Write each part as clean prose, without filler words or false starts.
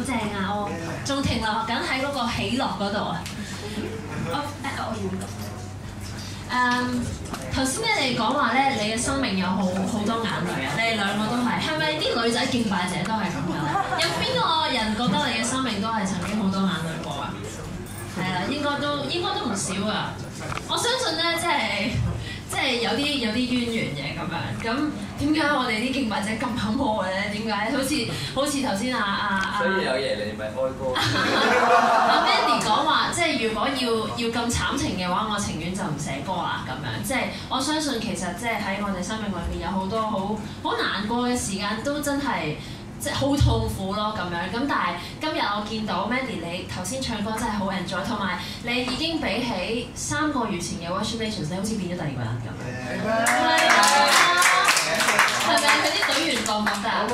正啊！我仲停留緊喺嗰個喜樂嗰度啊！我要講。頭先咧，你講話咧，你嘅生命有好多眼淚啊！你哋兩個都係咪啲女仔敬拜者都係咁㗎咧？有邊個人覺得你嘅生命都係曾經好多眼淚過啊？係啦，應該都唔少啊！我相信咧，即係有啲淵源嘅咁樣。咁點解我哋啲敬拜者咁坎坷嘅咧？點解好似頭先所以有嘢你咪開歌。 Mandy 講話，即係如果要咁慘情嘅話，我情願就唔寫歌啦咁樣。即係我相信其實即係喺我哋生命裏面有好多好難過嘅時間，都真係即係好痛苦咯咁樣。咁但係今日我見到 Mandy 你頭先唱歌真係好 enjoy， 同埋你已經比起3個月前嘅 Worship Nations， 你好似變咗第二個人咁樣。係啊，係咪佢啲隊員覺唔覺得啊？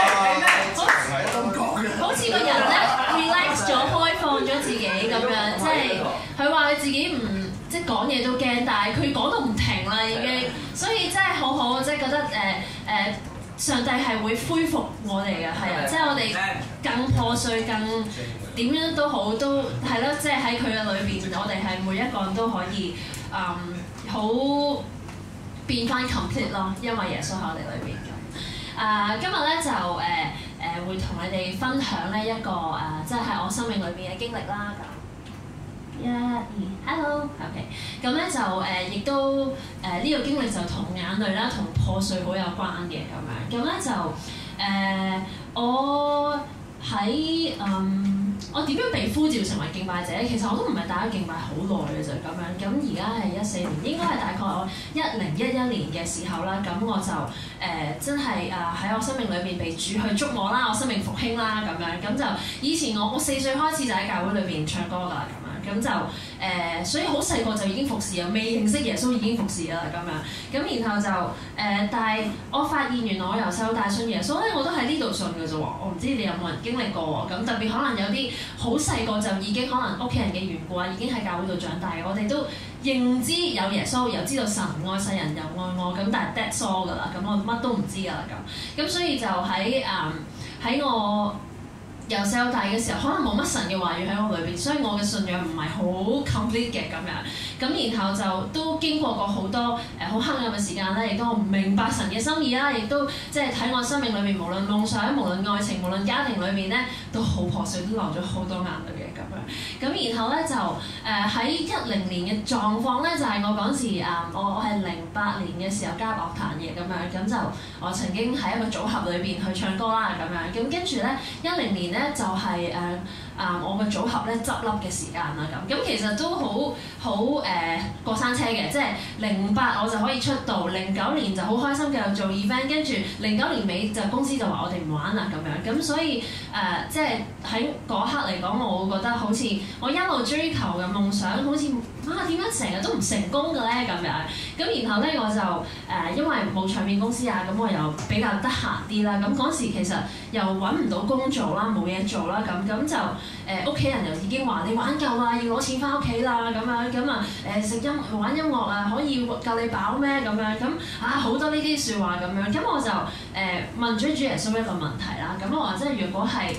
好似個人咧 relax 咗，開放咗自己咁樣，即係佢話佢自己唔即係講嘢都驚，但係佢講到唔停啦已經，所以真係好好，即係覺得上帝係會恢復我哋嘅，係啊，即係我哋更破碎、更點樣都好，都係咯，即係喺佢嘅裏邊，我哋係每一個人都可以好變翻 complete 咯，因為耶穌喺我哋裏邊咁。今日咧就會同你哋分享呢一個即係喺我生命裏邊嘅經歷啦。咁，Hello，OK， 咁咧就亦都呢個經歷就同眼淚啦、同破碎好有關嘅咁樣。咁咧就我喺我點樣被呼召成為敬拜者？其實我都唔係大家敬拜好耐嘅啫咁樣。咁而家係14年，應該係大概我1011年嘅時候啦。咁我就真係喺我生命裏面被主去觸摸啦，我生命復興啦咁樣。咁就以前我4歲開始就喺教會裏邊唱歌㗎啦咁樣。咁就所以好細個就已經服侍啊，未認識耶穌已經服侍啦咁樣。咁然後就但係我發現原來我由細到大信耶穌咧，我都喺呢度信嘅啫喎。我唔知你有冇人經歷過喎。咁特別可能有啲好細個就已經可能屋企人嘅緣故啊，已經喺教會度長大嘅。我哋都認知有耶穌，又知道神愛世人又愛我，咁但係 that's all 㗎啦。咁我乜都唔知㗎啦咁。咁所以就喺我由細到大嘅時候，可能冇乜神嘅話語喺我裏邊，所以我嘅信仰唔係好 complete 嘅咁樣。咁然後就都經過過好多好黑暗嘅時間咧，亦都唔明白神嘅心意啦，亦都即係喺我生命裏面，無論夢想、無論愛情、無論家庭裏面咧，都好破碎，都流咗好多眼淚嘅咁樣。咁然後咧就喺10年嘅狀況咧，就係我嗰時我係08年嘅時候加入樂壇嘅咁樣。咁就我曾經喺一個組合裏邊去唱歌啦咁樣。咁跟住咧10年咧就係我嘅組合咧執笠嘅時間啦咁。咁其實都好過山車嘅，即係08我就可以出道，09年就好開心繼續做 event， 跟住09年尾就公司就話我哋唔玩啦咁樣。咁所以即係喺嗰刻嚟講，我會覺得好似我一路追求嘅夢想，好似點解成日都唔成功嘅咧咁樣。咁然後咧我就因為冇唱片公司啊，咁我又比較得閒啲啦。咁嗰時其實又揾唔到工做啦，冇嘢做啦咁就屋企人又已經話你玩夠啦，要攞錢翻屋企啦咁樣。咁玩音樂啊，可以夠你飽咩咁樣？咁好多呢啲説話咁樣。咁我就問咗主耶穌一個問題啦。咁我話即係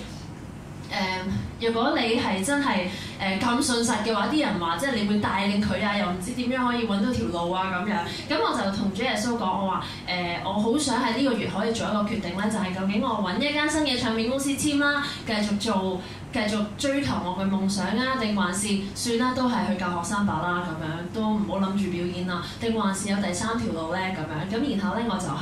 如果你係真係咁信實嘅話，啲人話即係你會帶領佢啊，又唔知點樣可以揾到條路啊咁樣。咁我就同主耶穌講，我話我好想喺呢個月可以做一個決定咧，就係究竟我揾一間新嘅唱片公司簽啦，繼續追求我嘅夢想啊，定還是算啦，都係去教學生吧啦咁樣，都唔好諗住表演啦，定還是有第3條路咧咁樣。咁然後咧我就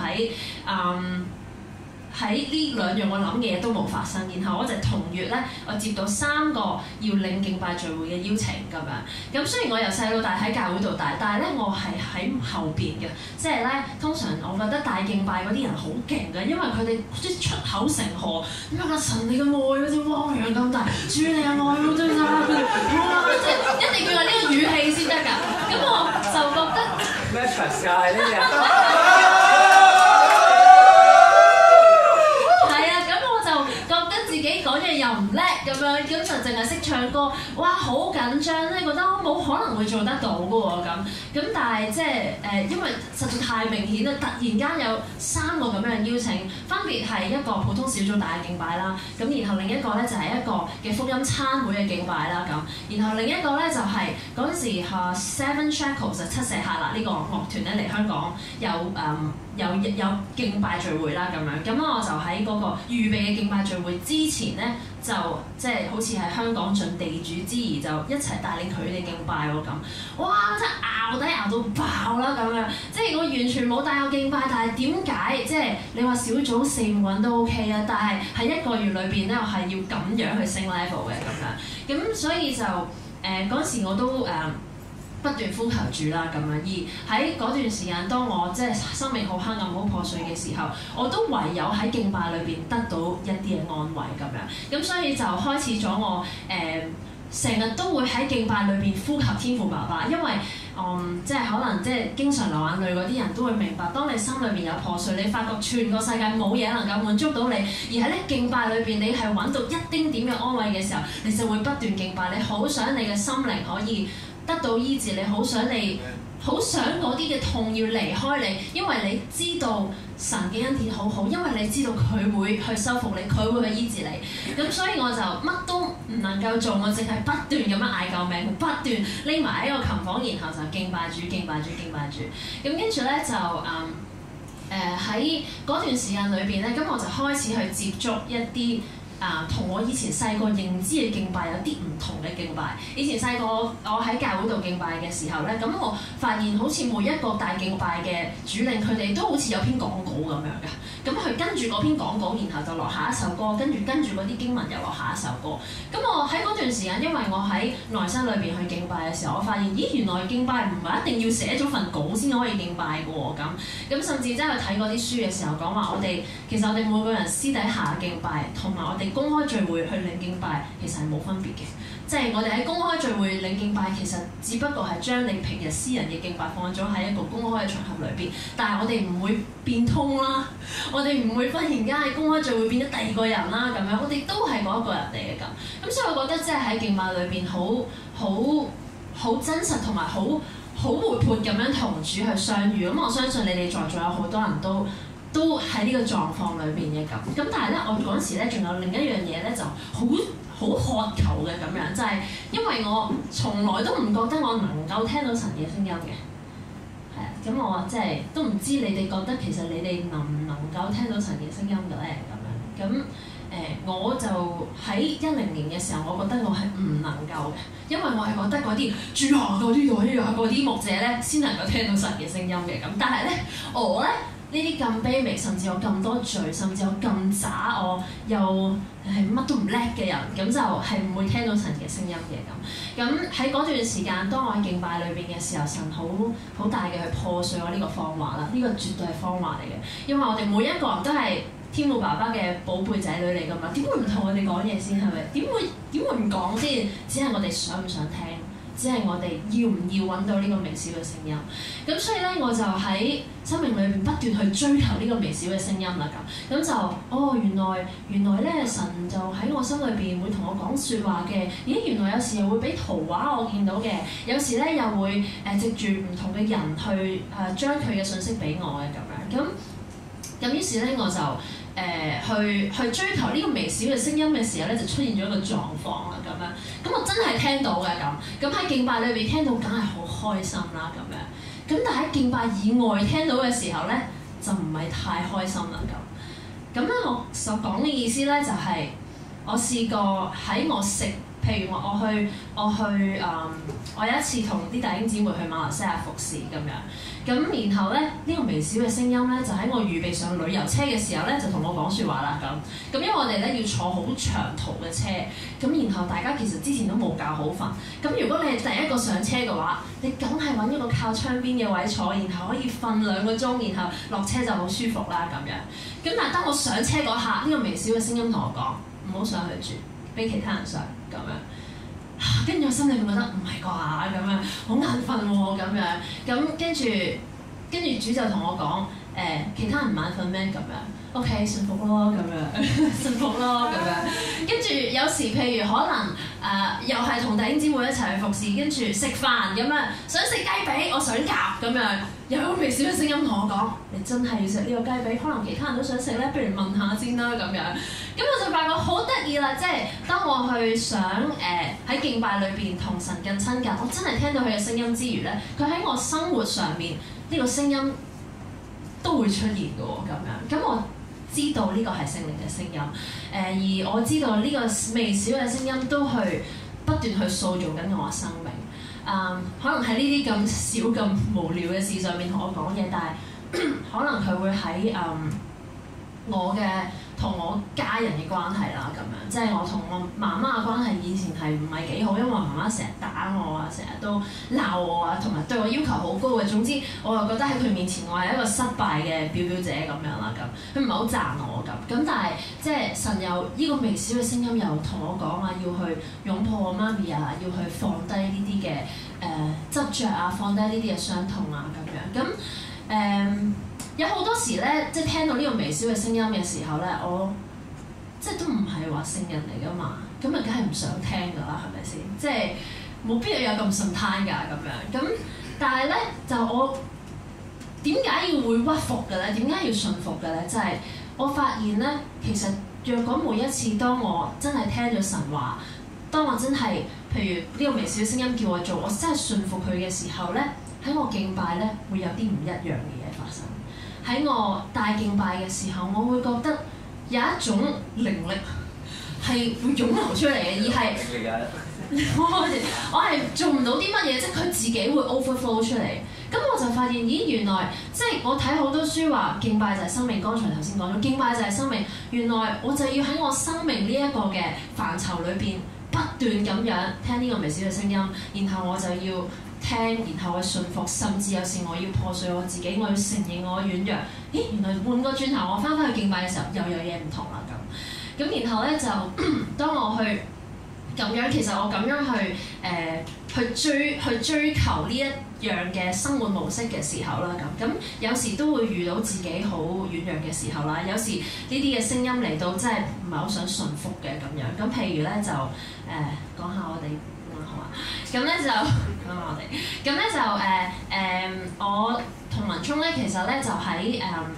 喺呢2樣我諗嘅嘢都冇發生，然後我就同月咧，我接到3個要領敬拜聚會嘅邀請咁樣。咁雖然我由細到大喺教會度大，但係咧我係喺後邊嘅，即係咧通常我覺得帶敬拜嗰啲人好勁嘅，因為佢哋即係出口成河，咁啊神你嘅愛好似汪洋咁大，主你嘅愛好似即係一定要係呢個語氣先得㗎。咁我就覺得咩佛教呢啲講嘢又唔叻咁咁樣，咁就淨係識唱歌，哇好緊張咧，覺得冇可能會做得到嘅喎咁但係即係因為實在太明顯啦，突然間有3個咁樣嘅邀請，分別係一個普通小組大嘅敬拜啦，咁然後另一個咧就係一個嘅福音餐會嘅敬拜啦咁，然後另一個咧就係嗰陣時Seven Shackles 就七舍客勒呢個樂團咧嚟香港有敬拜聚會啦咁樣，咁我就喺嗰個預備嘅敬拜聚會之前咧，就即係好似係香港盡地主之誼，就一齊帶領佢哋敬拜喎咁。哇！真係拗到爆啦咁樣，即係我完全冇帶過敬拜，但係點解即係你話小組4、5個人都 OK 啊？但係喺1個月裏邊咧，我係要咁樣去升 level 嘅咁樣，咁所以就嗰陣時我都不斷呼求主啦咁樣，而喺嗰段時間，當我即係生命好黑暗、好破碎嘅時候，我都唯有喺敬拜裏邊得到一啲嘅安慰咁樣。咁所以就開始咗我成日都會喺敬拜裏邊呼求天父爸爸，因為即係可能即係經常流眼淚嗰啲人都會明白，當你心裏邊有破碎，你發覺全個世界冇嘢能夠滿足到你，而喺呢敬拜裏邊你係揾到一丁點嘅安慰嘅時候，你就會不斷敬拜，你好想你嘅心靈可以得到醫治，你好想嗰啲嘅痛要離開你，因為你知道神嘅恩典好好，因為你知道佢會去修復你，佢會去醫治你。咁所以我就乜都唔能夠做，我淨係不斷咁樣嗌救命，不斷匿埋喺個琴房，然後就敬拜主。咁跟住咧就喺嗰段時間裏邊咧，咁我就開始去接觸一啲同我以前細個認知嘅敬拜有啲唔同嘅敬拜。以前細個我喺教會度敬拜嘅時候咧，咁我發現好似每一個大敬拜嘅主領，佢哋都好似有篇講稿咁樣嘅。咁佢跟住嗰篇講稿，然後就落下一首歌，跟住嗰啲經文又落下一首歌。咁我喺嗰段時間，因為我喺內室裏邊去敬拜嘅時候，我發現咦，原來敬拜唔係一定要寫咗份稿先可以敬拜嘅喎。咁甚至真係睇嗰啲書嘅時候講話，其實我哋每個人私底下敬拜同埋我哋公開聚會去領敬拜其實係冇分別嘅，即係我哋喺公開聚會領敬拜，其實只不過係將你平日私人嘅敬拜放咗喺一個公開嘅場合裏邊，但係我哋唔會變通啦，我哋唔會忽然間喺公開聚會變咗第二個人啦咁樣，我哋都係嗰一個人嚟嘅咁。所以我覺得即係喺敬拜裏邊好真實同埋好活潑咁樣同主去相遇。咁我相信你哋在座有好多人都喺呢個狀況裏邊嘅咁，但係咧，我嗰陣時咧仲有另一樣嘢咧，就好渴求嘅咁樣，就係因為我從來都唔覺得我能夠聽到神嘅聲音嘅，係啊，咁我即係都唔知你哋覺得其實你哋能唔能夠聽到神嘅聲音嘅咧咁樣，咁我就喺10年嘅時候，我覺得我係唔能夠嘅，因為我係覺得嗰啲主啊嗰啲牧者咧先能夠聽到神嘅聲音嘅咁，但係咧我咧。呢啲咁卑微，甚至有咁多罪，甚至有咁渣，我又係乜都唔叻嘅人，咁就係唔會聽到神嘅聲音嘅咁。咁喺嗰段時間，當我喺敬拜裏邊嘅時候，神好大嘅去破碎我呢個謊話啦。呢個絕對係謊話嚟嘅，因為我哋每一個人都係天父爸爸嘅寶貝仔女嚟㗎嘛，點會唔同我哋講嘢先係咪？點會唔講先？只係我哋想唔想聽？只係我哋要唔要揾到呢個微小嘅聲音，咁所以咧我就喺生命裏邊不斷去追求呢個微小嘅聲音啦咁就原來咧神就喺我心裏邊會同我講説話嘅，咦原來有時又會俾圖畫我見到嘅，有時咧又會藉住唔同嘅人去將佢嘅信息俾我嘅咁樣，咁於是咧我就去追求呢個微小嘅聲音嘅時候咧，就出現咗一個狀況啦咁樣。咁我真係聽到嘅咁喺敬拜裏邊聽到，梗係好開心啦咁樣。咁但係喺敬拜以外聽到嘅時候咧，就唔係太開心啦咁。咁咧我所講嘅意思咧，就係我試過喺我食，譬如我有一次同啲弟兄姊妹去馬來西亞服侍咁樣。咁然後咧，呢個微小嘅聲音咧，就喺我預備上旅遊車嘅時候咧，就同我講説話啦咁。因為我哋咧要坐好長途嘅車，咁然後大家其實之前都冇覺好瞓。咁如果你係第一個上車嘅話，你梗係揾一個靠窗邊嘅位坐，然後可以瞓2個鐘，然後落車就好舒服啦咁樣。咁但係當我上車嗰下，呢個微小嘅聲音同我講：唔好上去住，俾其他人上咁樣。跟住我心裏面覺得唔係啩咁樣，好眼瞓喎咁樣，咁跟住主就同我講其他人唔眼瞓咩咁樣？ OK 順服咯咁樣，順服咯咁樣。跟住有時譬如可能又係同弟兄姊妹一齊去服侍，跟住食飯咁樣，想食雞髀，我想夾咁樣，有個微小嘅聲音同我講：你真係要食呢個雞髀？可能其他人都想食咧，不如問下先啦咁樣。咁我就發覺好得意啦，即係當我去想喺敬拜裏邊同神更親近，我真係聽到佢嘅聲音之餘咧，佢喺我生活上面呢個聲音都會出現嘅喎咁樣。咁我知道呢個係聖靈嘅聲音，而我知道呢個微小嘅聲音都去不斷去塑造緊我嘅生命。可能喺呢啲咁小咁無聊嘅事上面同我講嘢，但係可能佢會喺我嘅同我家人嘅關係啦，咁樣即係我同我媽媽嘅關係以前係唔係幾好，因為我媽媽成日打我啊，成日都鬧我啊，同埋對我要求好高嘅。總之我又覺得喺佢面前我係一個失敗嘅表表姐咁樣啦，咁佢唔係好讚我咁。咁但係即係神又呢個微小嘅聲音又同我講啊，要去擁抱我媽咪啊，要去放低呢啲嘅執着啊，放低呢啲嘅傷痛啊咁樣。咁有好多時咧，即係聽到呢個微小嘅聲音嘅時候咧，我即係都唔係話聖人嚟噶嘛，咁啊梗係唔想聽噶啦，係咪先？即係冇必要有咁順攤㗎咁樣。咁但係咧，就我點解要會屈服嘅咧？點解要順服嘅咧？就係我發現咧，其實若果每一次當我真係聽咗神話，當我真係譬如呢個微小嘅聲音叫我做，我真係順服佢嘅時候咧，喺我敬拜咧會有啲唔一樣嘅嘢發生。喺我帶敬拜嘅時候，我會覺得有一種靈力係會湧流出嚟嘅，而係我係做唔到啲乜嘢，即係佢自己會 overflow 出嚟。咁我就發現，咦，原來即係我睇好多書話敬拜就係生命。剛才頭先講咗，敬拜就係生命。原來我就要喺我生命呢一個嘅範疇裏邊不斷咁樣聽呢個微小嘅聲音，然後我就要聽，然後去順服，甚至有時我要破碎我自己，我要承認我嘅軟弱。咦，原來換個轉頭，我翻返去敬拜嘅時候，又有嘢唔同啦咁。咁然後咧就當我去咁樣，其實我咁樣去追求呢一樣嘅生活模式嘅時候啦，咁有時都會遇到自己好軟弱嘅時候啦。有時呢啲嘅聲音嚟到，真係唔係好想順服嘅咁樣。咁譬如咧就講下我哋。好啊，咁咧就講下我哋，咁咧就我同文聰咧，其實咧就喺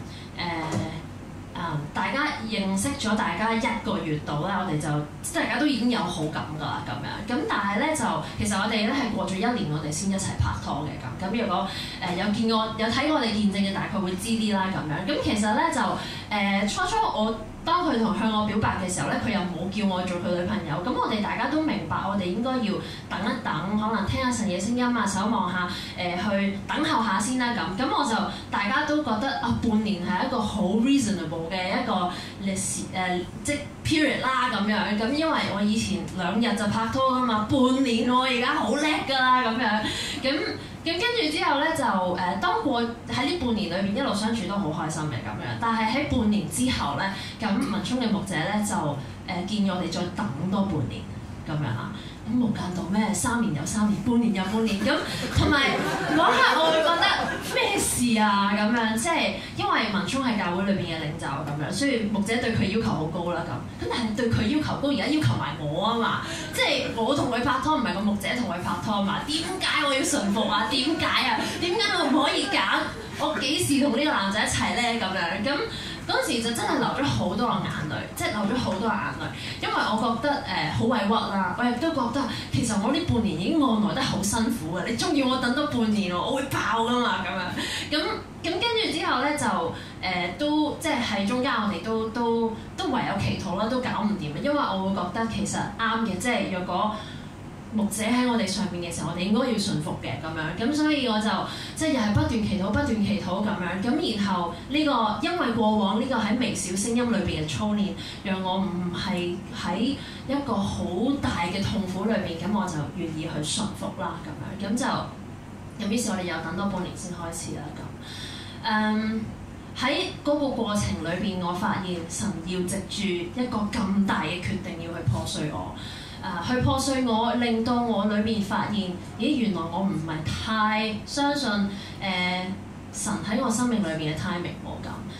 大家認識咗大家1個月度咧，我哋就大家都已經有好感㗎啦，咁樣。咁但係咧就其實我哋咧係過咗1年，我哋先一齊拍拖嘅咁。咁如果有見過有睇過我哋見證嘅，大概會知啲啦咁樣。咁其實咧就初初我。當佢向我表白嘅時候咧，佢又冇叫我做佢女朋友。咁我哋大家都明白，我哋應該要等一等，可能聽下神嘅聲音啊，守望下，去等候下先啦咁。咁我就大家都覺得啊，半年係一個好 reasonable 嘅一個即 period 啦咁樣。咁因為我以前2日就拍拖㗎嘛，半年我而家好叻㗎啦咁樣。咁跟住之後咧就當過喺呢半年裏邊一路相處都好開心嘅咁樣，但係喺半年之後咧，咁文聰嘅牧者咧就建議我哋再等多半年咁樣啦。咁無間道咩？3年又3年，半年又半年。咁同埋嗰刻我會覺得咩事啊咁樣，即係因為文聰係教會裏邊嘅領袖咁樣，所以牧者對佢要求好高啦咁。咁但係對佢要求高，而家要求埋我啊嘛，即係我同佢拍拖，唔係個牧者同佢拍拖啊嘛。點解我要順服啊？點解啊？點解我唔可以揀？我幾時同呢個男仔一齊咧？咁樣咁。嗰陣時就真係流咗好多眼淚，即係流咗好多眼淚，因為我覺得好委屈啦，我亦都覺得其實我呢半年已經按捺得好辛苦嘅，你仲要我等多半年喎，我會爆噶嘛咁樣，咁跟住之後咧就都即係喺中間我哋都唯有祈禱啦，都搞唔掂，因為我會覺得其實啱嘅，即係若果牧者喺我哋上面嘅時候，我哋應該要順服嘅咁樣，咁所以我就即係又係不斷祈禱咁樣，咁然後呢個因為過往呢個喺微小聲音裏邊嘅操練，讓我唔係喺一個好大嘅痛苦裏邊，咁我就願意去順服啦咁樣，咁就於是我哋又等多半年先開始啦咁。喺嗰個過程裏邊，我發現神要藉住一個咁大嘅決定要去破碎我。去破碎我，令到我裏面發現，咦，原來我唔係太相信神喺我生命裏面嘅 timing 冇咁，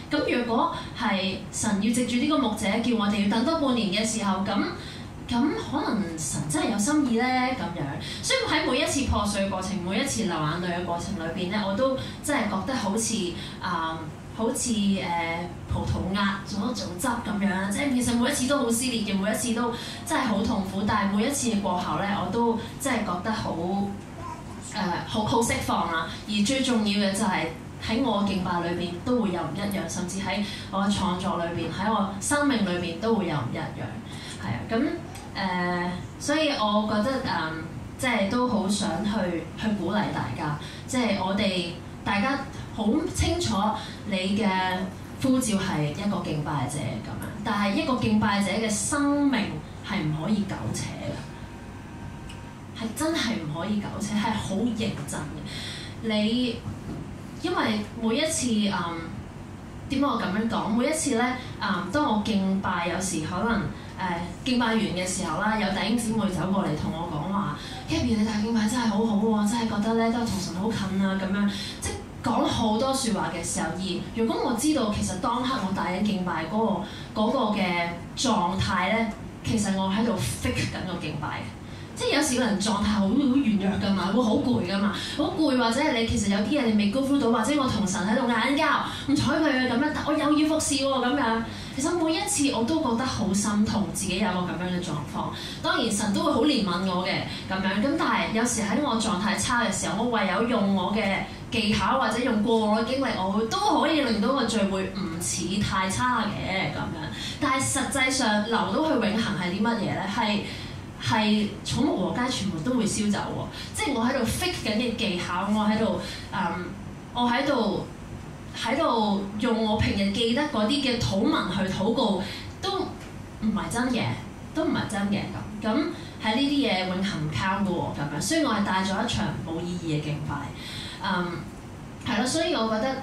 咁若果係神要藉住呢個牧者叫我哋要等多半年嘅時候，咁可能神真係有心意咧咁樣。所以喺每一次破碎嘅過程，每一次流眼淚嘅過程裏邊咧，我都真係覺得好似葡萄壓咗做汁咁樣，即係其實每一次都好撕裂嘅，每一次都真係好痛苦。但係每一次嘅過後咧，我都真係覺得好釋放啦。而最重要嘅就係喺我嘅敬拜裏邊都會有唔一樣，甚至喺我嘅創作裏邊，喺我生命裏邊都會有唔一樣。係啊，咁所以我覺得即係都好想去鼓勵大家，即係我哋大家好清楚你嘅呼召係一個敬拜者咁樣，但係一個敬拜者嘅生命係唔可以苟且嘅，係真係唔可以苟且，係好認真嘅。你因為每一次點解我咁樣講？每一次咧當我敬拜，有時可能敬拜完嘅時候啦，有弟兄姊妹走過嚟同我講話 Gabby 你帶敬拜真係好好喎，真係覺得咧都係同神好近啊咁樣，即係講好多説話嘅時候。而如果我知道其實當刻我帶緊敬拜嗰個嘅狀態咧，其實我喺度 fake 緊個敬拜。即係有時個人狀態好軟弱㗎嘛，會好攰㗎嘛，好攰，或者係你其實有啲嘢你未 go through 到，或者我同神喺度嗌緊交，唔睬佢嘅咁樣，但我又要服侍喎咁樣。其實每一次我都覺得好心痛，自己有個咁樣嘅狀況。當然神都會好憐憫我嘅咁樣，咁但係有時喺我狀態差嘅時候，我唯有用我嘅技巧或者用過往嘅經歷，我都可以令到個聚會唔似太差嘅咁樣。但係實際上留到去永恆係啲乜嘢咧？係草木禾稭全部都會燒走喎，即係我喺度 fake 緊嘅技巧，我喺度用我平日記得嗰啲嘅禱文去禱告，都唔係真嘅，咁喺呢啲嘢永恆唔 count 嘅喎咁樣，所以我係帶咗一場冇意義嘅敬拜，係咯，所以我覺得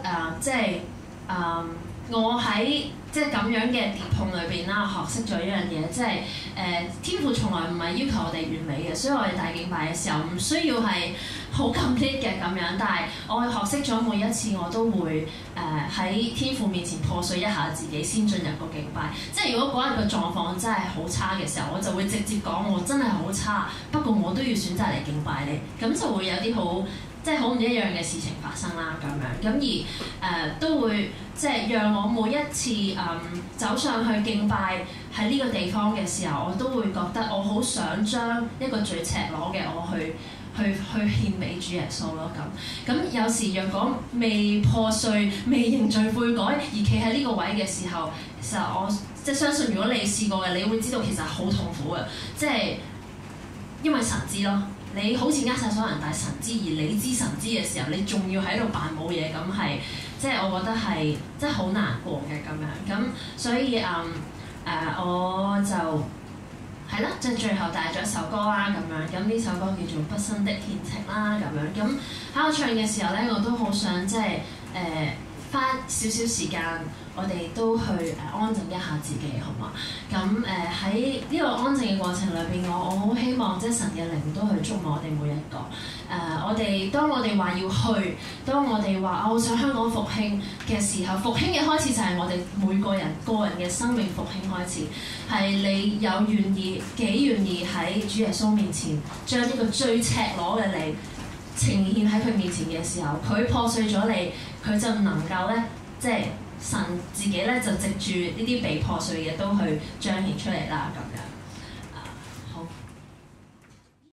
我喺即係咁樣嘅跌碰裏邊啦，我學識咗一樣嘢，即係天父從來唔係要求我哋完美嘅，所以我哋大敬拜嘅時候唔需要係好 complete 嘅咁樣，但係我學識咗每一次我都會喺天父面前破碎一下自己先進入個敬拜。即係如果嗰日個狀況真係好差嘅時候，我就會直接講我真係好差，不過我都要選擇嚟敬拜你，咁就會有啲好即係好唔一樣嘅事情發生啦咁樣，咁而都會即係讓我每一次走上去敬拜喺呢個地方嘅時候，我都會覺得我好想將一個最赤裸嘅我去獻俾主耶穌咯咁。有時若果未破碎、未認罪悔改而企喺呢個位嘅時候，其實我即係相信如果你試過嘅，你會知道其實好痛苦嘅，即係因為神知咯。你好似呃晒所有人，但係神知，而你知神知嘅時候，你仲要喺度扮冇嘢，咁係即係我覺得係真係好難過嘅咁樣。咁所以我就係啦，即係最後帶咗一首歌啦咁樣。咁呢首歌叫做《畢生的獻情》啦咁樣。咁喺我唱嘅時候咧，我都好想即係花少少時間，我哋都去安靜一下自己，好嘛？咁喺呢個安靜嘅過程裏邊，我好希望即係神嘅靈都去觸摸我哋每一個。當我哋話要去，當我哋話我想香港復興嘅時候，復興嘅開始就係我哋每個人嘅生命復興開始，係你有幾願意喺主耶穌面前將呢個最赤裸嘅你呈現喺佢面前嘅時候，佢破碎咗你，佢就能夠咧，即係神自己咧就藉住呢啲被破碎嘅都去彰顯出嚟啦咁樣。